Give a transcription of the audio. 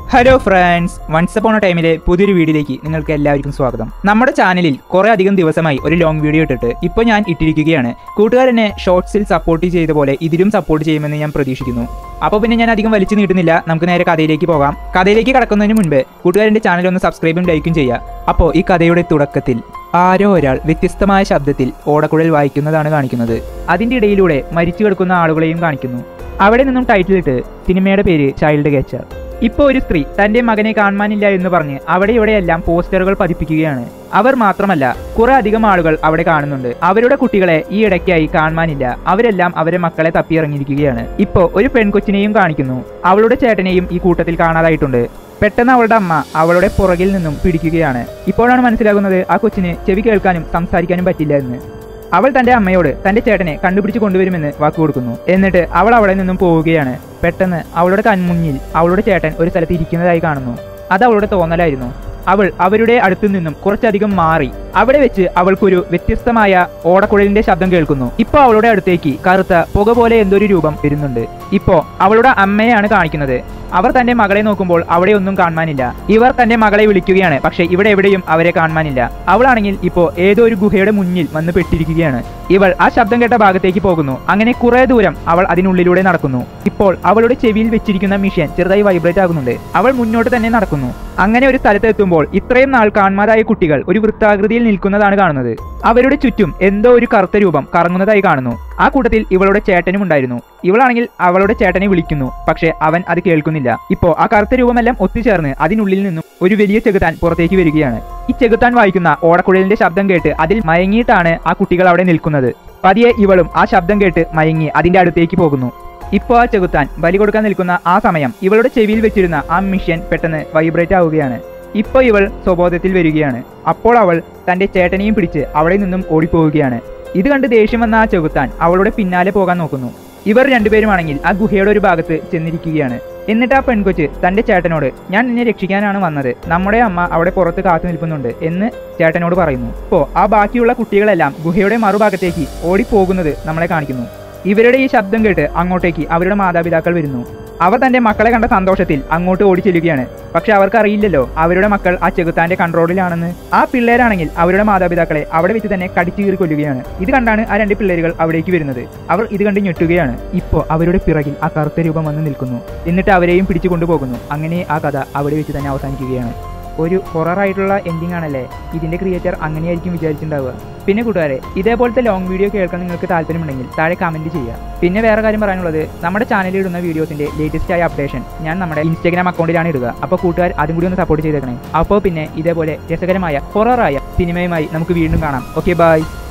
Hello friends, once upon a ടൈമിലെ പുതിയൊരു വീഡിയോയിലേക്ക് നിങ്ങൾക്ക് എല്ലാവർക്കും സ്വാഗതം. നമ്മുടെ ചാനലിൽ കുറെ അധികം ദിവസമായി ഒരു ലോങ് വീഡിയോ ഇട്ടിട്ട് ഇപ്പോൾ ഞാൻ ഇട്ടിരിക്കുകയാണ്. കൂട്ടുകാരെന്നെ ഷോർട്സിൽ സപ്പോർട്ട് ചെയ്ത പോലെ ഇതിലും സപ്പോർട്ട് ചെയ്യുമെന്ന് ഞാൻ പ്രതീക്ഷിക്കുന്നു. അപ്പോൾ പിന്നെ ഞാൻ അധികം വലിച്ചു നീട്ടുന്നില്ല, നമുക്ക് നേരെ കഥയിലേക്ക് പോകാം. കഥയിലേക്ക് കടക്കുന്നതിന് മുൻപ് കൂട്ടുകാരൻ്റെ ചാനൽ ഒന്ന് സബ്സ്ക്രൈബും ലൈക്കും ചെയ്യുക. അപ്പോൾ ഈ കഥയുടെ തുടക്കത്തിൽ ആരോ ഒരാൾ വ്യത്യസ്തമായ ശബ്ദത്തിൽ ഓടക്കുഴൽ വായിക്കുന്നതാണ് കാണിക്കുന്നത്. അതിൻ്റെ ഇടയിലൂടെ മരിച്ചു കിടക്കുന്ന ആളുകളെയും കാണിക്കുന്നു. അവിടെ നിന്നും ടൈറ്റിലിട്ട് സിനിമയുടെ പേര് ചൈൽഡ് ക്യാച്ചർ. ഇപ്പോൾ ഒരു സ്ത്രീ തന്റെ മകനെ കാണാനില്ല എന്ന് പറഞ്ഞ് അവിടെ ഇവിടെയെല്ലാം പോസ്റ്ററുകൾ പതിപ്പിക്കുകയാണ്. അവർ മാത്രമല്ല, കുറെ അധികം ആളുകൾ അവിടെ കാണുന്നുണ്ട്. അവരുടെ കുട്ടികളെ ഈ ഇടയ്ക്കായി കാണാനില്ല. അവരെല്ലാം അവരെ മക്കളെ തപ്പിയിറങ്ങിയിരിക്കുകയാണ്. ഇപ്പോൾ ഒരു പെൺകൊച്ചിനെയും കാണിക്കുന്നു. അവളുടെ ചേട്ടനെയും ഈ കൂട്ടത്തിൽ കാണാതായിട്ടുണ്ട്. പെട്ടെന്ന് അവളുടെ അമ്മ അവളുടെ പുറകിൽ നിന്നും പിടിക്കുകയാണ്. ഇപ്പോഴാണ് മനസ്സിലാകുന്നത് ആ കൊച്ചിന് ചെവി കേൾക്കാനും സംസാരിക്കാനും പറ്റില്ല എന്ന്. അവൾ തന്റെ അമ്മയോട് തന്റെ ചേട്ടനെ കണ്ടുപിടിച്ച് കൊണ്ടുവരുമെന്ന് വാക്കു കൊടുക്കുന്നു. എന്നിട്ട് അവൾ അവിടെ നിന്നും പോവുകയാണ്. പെട്ടെന്ന് അവളുടെ കൺമുന്നിൽ അവളുടെ ചേട്ടൻ ഒരു സ്ഥലത്ത് ഇരിക്കുന്നതായി കാണുന്നു. അത് അവളുടെ തോന്നലായിരുന്നു. അവൾ അവരുടെ അടുത്തു നിന്നും കുറച്ചധികം മാറി. അവിടെ വെച്ച് അവൾക്കൊരു വ്യത്യസ്തമായ ഓടക്കുഴലിന്റെ ശബ്ദം കേൾക്കുന്നു. ഇപ്പൊ അവളുടെ അടുത്തേക്ക് കറുത്ത പുക പോലെ എന്തൊരു രൂപം വരുന്നുണ്ട്. ഇപ്പോ അവളുടെ അമ്മയെയാണ് കാണിക്കുന്നത്. അവർ തന്റെ മകളെ നോക്കുമ്പോൾ അവിടെ ഒന്നും കാണാനില്ല. ഇവർ തന്റെ മകളെ വിളിക്കുകയാണ്, പക്ഷെ ഇവിടെ എവിടെയും അവരെ കാണാനില്ല. അവളാണെങ്കിൽ ഇപ്പോ ഏതോ ഒരു ഗുഹയുടെ മുന്നിൽ വന്ന് പെട്ടിരിക്കുകയാണ്. ഇവൾ ആ ശബ്ദം കേട്ട ഭാഗത്തേക്ക് പോകുന്നു. അങ്ങനെ കുറെ ദൂരം അവൾ അതിനുള്ളിലൂടെ നടക്കുന്നു. ഇപ്പോൾ അവളുടെ ചെവിയിൽ വെച്ചിരിക്കുന്ന മിഷൻ ചെറുതായി വൈബ്രേറ്റ് ആകുന്നുണ്ട്. അവൾ മുന്നോട്ട് തന്നെ നടക്കുന്നു. അങ്ങനെ ഒരു സ്ഥലത്ത് എത്തുമ്പോൾ ഇത്രയും നാൾ കാണാതായ കുട്ടികൾ ഒരു വൃത്താകൃതിയിൽ നിൽക്കുന്നതാണ് കാണുന്നത്. അവരുടെ ചുറ്റും എന്തോ ഒരു കറുത്ത രൂപം കറങ്ങുന്നതായി കാണുന്നു. ആ കൂട്ടത്തിൽ ഇവളുടെ ചേട്ടനും ഉണ്ടായിരുന്നു. ഇവളാണെങ്കിൽ അവളുടെ ചേട്ടനെ വിളിക്കുന്നു, പക്ഷെ അവൻ അത് കേൾക്കുന്നില്ല. ഇപ്പോ ആ കറുത്ത രൂപമെല്ലാം ഒത്തുചേർന്ന് അതിനുള്ളിൽ നിന്നും ഒരു വലിയ ചെകുത്താൻ പുറത്തേക്ക് വരികയാണ്. ഈ ചെകുത്താൻ വായിക്കുന്ന ഓടക്കുഴലിന്റെ ശബ്ദം കേട്ട് അതിൽ മയങ്ങിയിട്ടാണ് ആ കുട്ടികൾ അവിടെ നിൽക്കുന്നത്. പതിയെ ഇവളും ആ ശബ്ദം കേട്ട് മയങ്ങി അതിന്റെ അടുത്തേക്ക് പോകുന്നു. ഇപ്പോൾ ആ ചെകുത്താൻ ബലി കൊടുക്കാൻ നിൽക്കുന്ന ആ സമയം ഇവളുടെ ചെവിയിൽ വെച്ചിരുന്ന ആ മിഷൻ പെട്ടെന്ന് വൈബ്രേറ്റ് ആവുകയാണ്. ഇപ്പോൾ ഇവൾ സ്വബോധത്തിൽ വരികയാണ്. അപ്പോൾ അവൾ തന്റെ ചേട്ടനെയും പിടിച്ച് അവിടെ നിന്നും ഓടിപ്പോവുകയാണ്. ഇത് കണ്ട് ദേഷ്യം വന്ന ആ ചെകുത്താൻ അവളുടെ പിന്നാലെ പോകാൻ നോക്കുന്നു. ഇവർ രണ്ടുപേരുമാണെങ്കിൽ ആ ഗുഹയുടെ ഒരു ഭാഗത്ത് ചെന്നിരിക്കുകയാണ്. എന്നിട്ട് ആ പെൺകൊച്ച് തന്റെ ചേട്ടനോട്, ഞാൻ നിന്നെ രക്ഷിക്കാനാണ് വന്നത്, നമ്മുടെ അമ്മ അവിടെ പുറത്ത് കാത്തു നിൽക്കുന്നുണ്ട് എന്ന് ചേട്ടനോട് പറയുന്നു. ഇപ്പോൾ ആ ബാക്കിയുള്ള കുട്ടികളെല്ലാം ഗുഹയുടെ മറുഭാഗത്തേക്ക് ഓടിപ്പോകുന്നത് നമ്മളെ കാണിക്കുന്നു. ഇവരുടെ ഈ ശബ്ദം കേട്ട് അങ്ങോട്ടേക്ക് അവരുടെ മാതാപിതാക്കൾ വരുന്നു. അവർ തന്റെ മക്കളെ കണ്ട സന്തോഷത്തിൽ അങ്ങോട്ട് ഓടി ചെല്ലുകയാണ്. പക്ഷെ അവർക്കറിയില്ലല്ലോ അവരുടെ മക്കൾ ആ ചെകുത്താന്റെ കൺട്രോളിലാണെന്ന്. ആ പിള്ളേരാണെങ്കിൽ അവരുടെ മാതാപിതാക്കളെ അവിടെ വെച്ച് തന്നെ കടിച്ചു കീറി കൊല്ലുകയാണ്. ഇത് കണ്ടാണ് ആ രണ്ട് പിള്ളേരുകൾ അവിടേക്ക് വരുന്നത്. അവർ ഇത് കണ്ട് ഞെട്ടുകയാണ്. ഇപ്പോൾ അവരുടെ പിറകിൽ ആ കറുത്ത രൂപം വന്ന് നിൽക്കുന്നു. എന്നിട്ട് അവരെയും പിടിച്ചു കൊണ്ടുപോകുന്നു. അങ്ങനെ ആ കഥ അവിടെ വെച്ച് തന്നെ അവസാനിക്കുകയാണ്. ഒരു ഹൊററായിട്ടുള്ള എൻഡിങ് ആണല്ലേ. ഇതിന്റെ ക്രിയേറ്റർ അങ്ങനെയായിരിക്കും വിചാരിച്ചിട്ടുണ്ടാവുക. പിന്നെ കൂട്ടുകാരെ, ഇതേപോലത്തെ ലോങ് വീഡിയോ കേൾക്കാൻ നിങ്ങൾക്ക് താല്പര്യമുണ്ടെങ്കിൽ താഴെ കമന്റ് ചെയ്യുക. പിന്നെ വേറെ കാര്യം പറയാനുള്ളത്, നമ്മുടെ ചാനലിൽ ഇടുന്ന വീഡിയോസിന്റെ ലേറ്റസ്റ്റ് ആയ അപ്ഡേഷൻ ഞാൻ നമ്മുടെ ഇൻസ്റ്റാഗ്രാം അക്കൗണ്ടിലാണ് ഇടുക. അപ്പോൾ കൂട്ടുകാർ അതും കൂടി ഒന്ന് സപ്പോർട്ട് ചെയ്തേക്കണേ. അപ്പോൾ പിന്നെ ഇതേപോലെ രസകരമായ ഹൊററായ സിനിമയുമായി നമുക്ക് വീണ്ടും കാണാം. Okay, by.